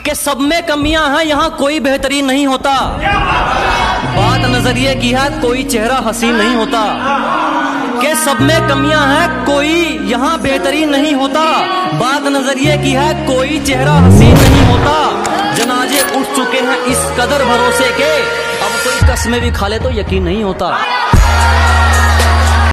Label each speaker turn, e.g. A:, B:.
A: कि सब में कमियां हैं, यहाँ कोई बेहतरीन नहीं होता। बात नजरिए की है, कोई चेहरा हसीन नहीं होता। कि सब में कमियां हैं, कोई यहाँ बेहतरीन नहीं होता। बात नजरिए की है, कोई चेहरा हसीन नहीं होता। जनाजे उठ चुके हैं इस कदर भरोसे के, अब कोई कसमें भी खा ले तो यकीन नहीं होता।